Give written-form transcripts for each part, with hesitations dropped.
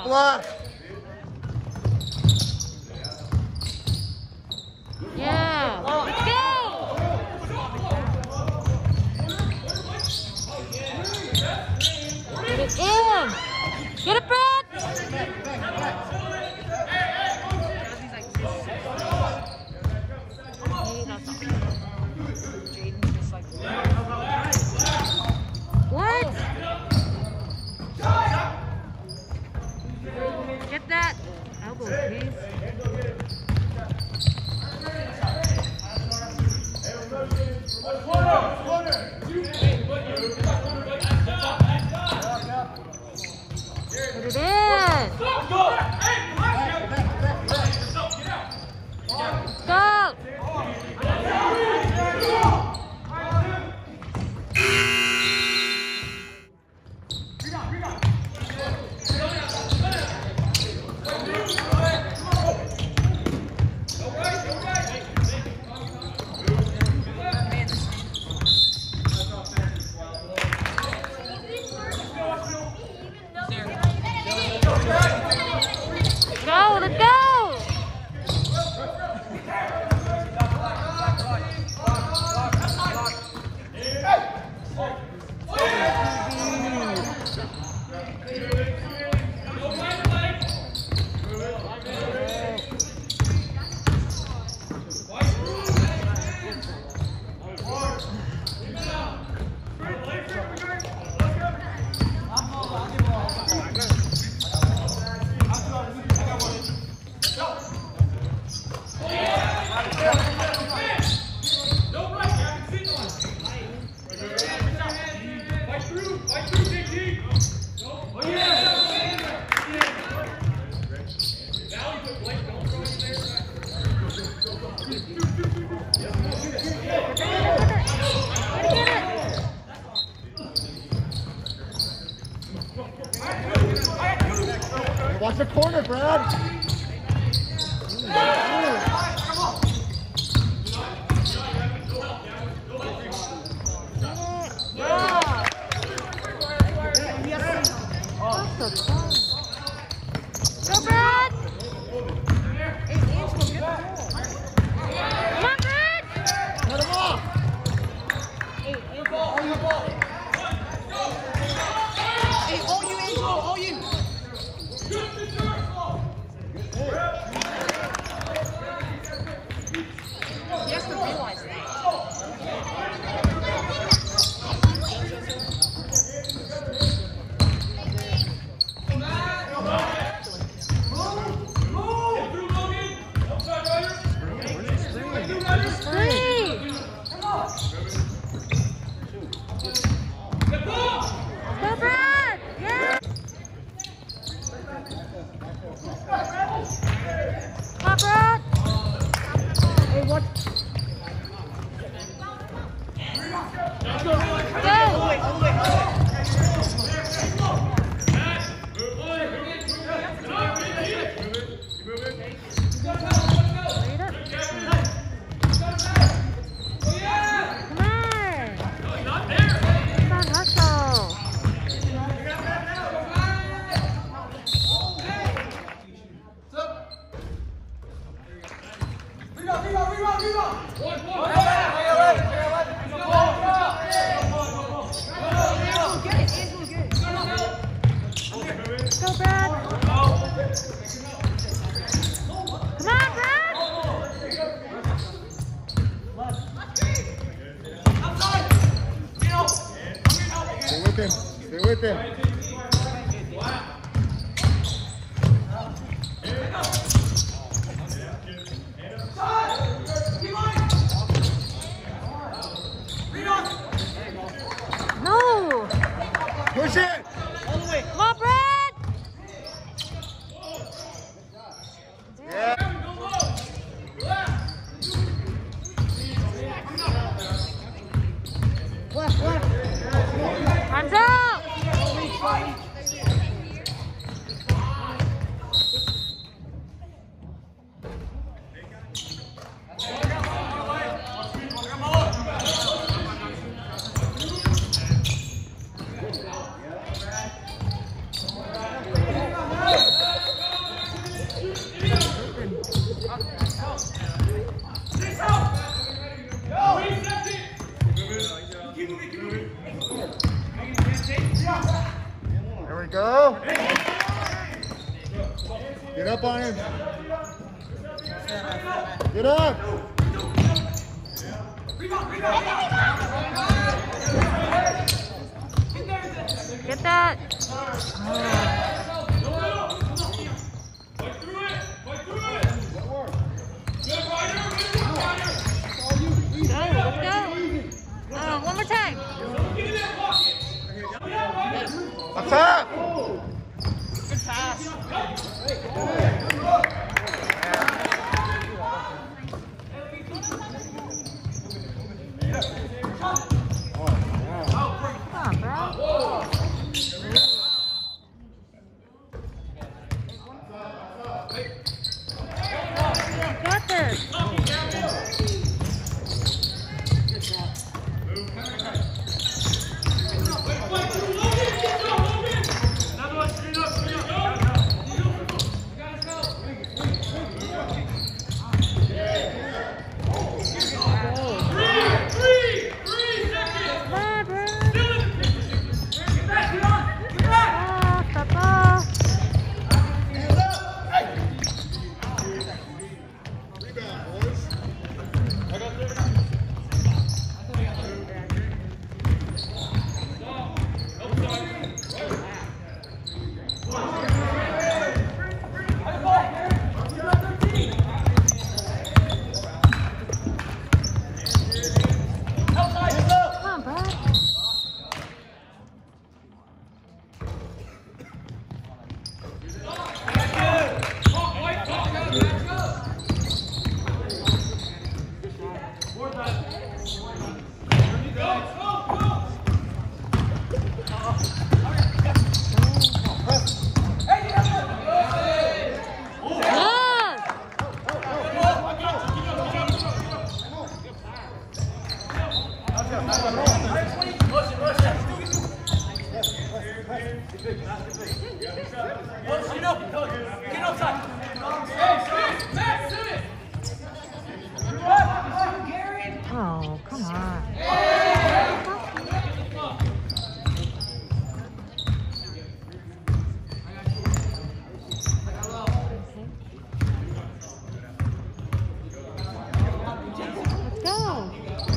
left. Yeah. Let's go. Get it in. Get it back. What? Get that elbow, please. Put it in. Go. Go, let's go! Watch the corner, Brad. Go, Brad! Come on, Brad! Let him off. Hey, all you, Angel, all you. He has to realize that. Go, Brad! Yeah! Come on, Brad! Hey, what? Go, Brad! Come on, Brad! Stay with him. Stay with him. No! Push it. All the way. Come on, Brad! Yeah. Left, left. Hands up! There we go. Get up on him. Get up. Get that. One more time. Up top. Good pass. Come on, bro. Got this. Oh, come on. Let's go.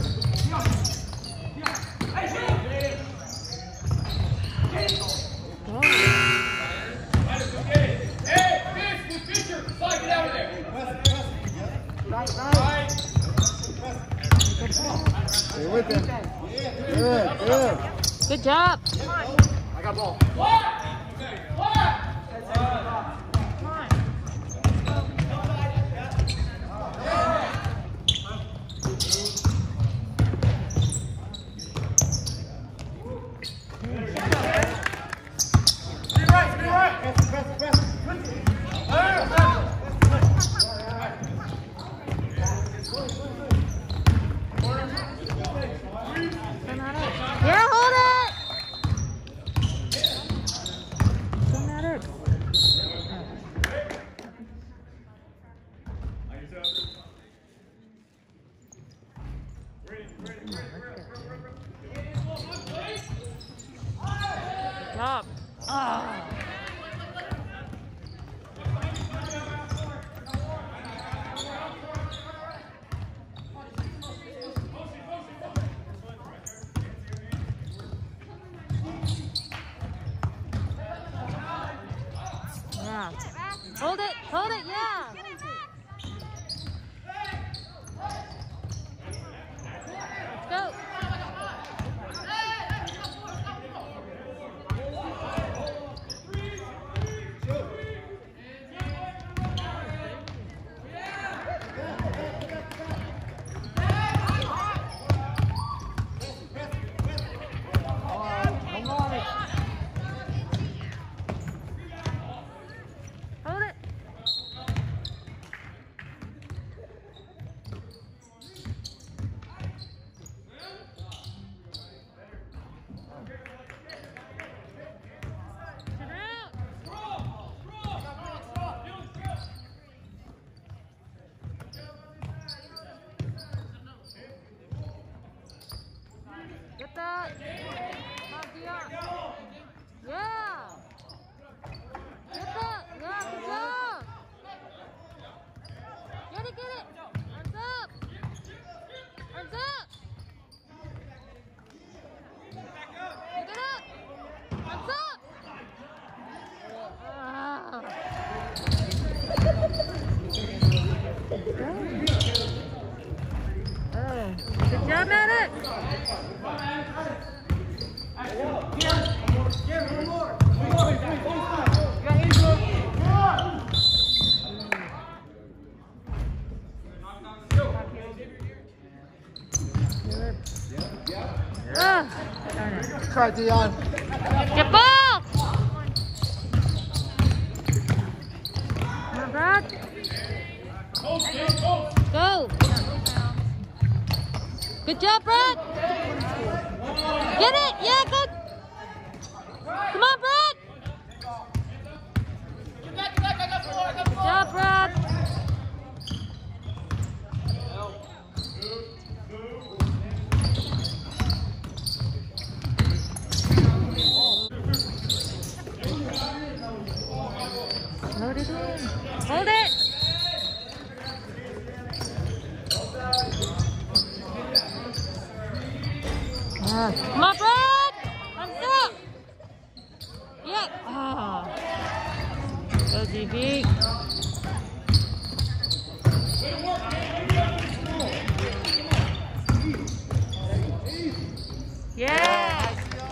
Stay with him. Good, good. Good job. I got ball. Yeah, hold it. Still not it. Good job. Oh. Yeah. Hold it, yeah. Let's go. it, get it. Arms up. Arms up. Pick it up. Arms up. Good job, Medic. Try, Dion. Get ball! Come on, Brad. Go. Good job, Brad. Get it. Yeah, good. Come on, Brad. Good job, Brad. Load it in. Hold it. Come on, Brad. Thumbs up. Yep. Ah. Go, GV. Yes.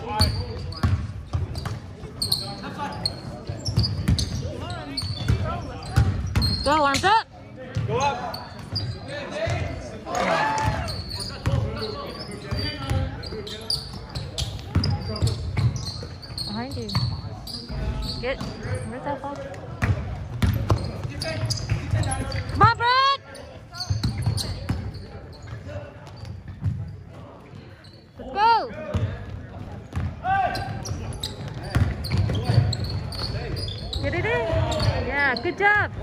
Go, arms up. Go up. Behind you. Get. Where's that ball? Come on, Brad. Let's go. Get it in. Yeah, good job.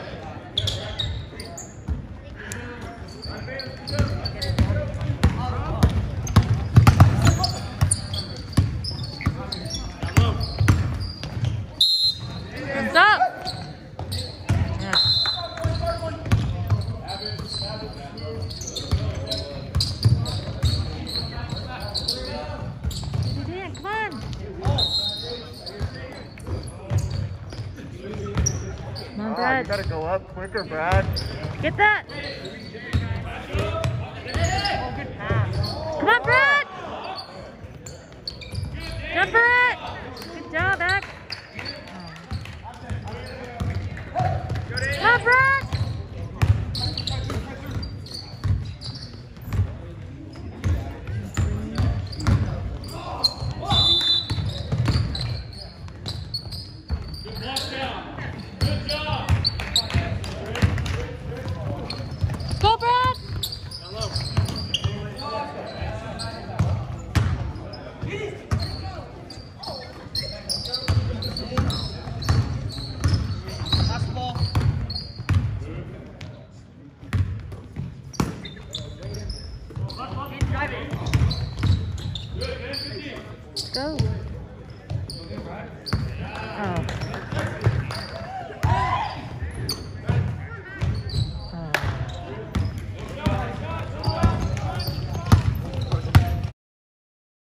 Hands up. Yeah. Get it in, come on. Come on, Brad. You gotta go up quicker, Brad. Get that. Come on, Brad. Jump around.